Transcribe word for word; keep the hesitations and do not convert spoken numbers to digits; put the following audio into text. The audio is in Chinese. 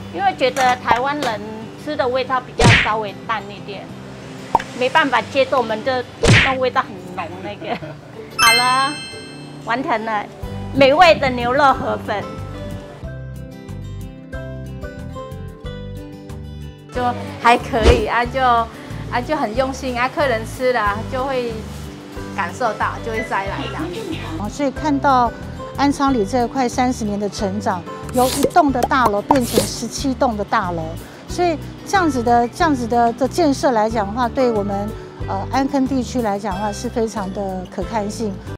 因为觉得台湾人吃的味道比较稍微淡一点，没办法接受我们这那味道很浓那个。好了，完成了美味的牛肉河粉， 就还可以啊，就啊就很用心啊，客人吃了、啊、就会感受到，就会再来这样。 啊，所以看到安昌里这快三十年的成长，由一栋的大楼变成十七栋的大楼，所以这样子的这样子的的建设来讲的话，对我们呃安坑地区来讲的话是非常的可看性。